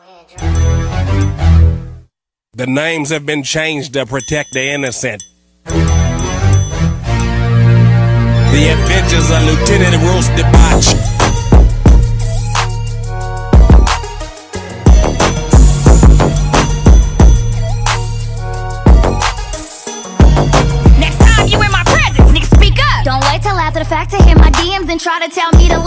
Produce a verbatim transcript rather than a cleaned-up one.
The names have been changed to protect the innocent. The Adventures of Lieutenant Roast Debauch. Next time you in my presence, nigga, speak up. Don't wait till after the fact to hit my D Ms and try to tell me to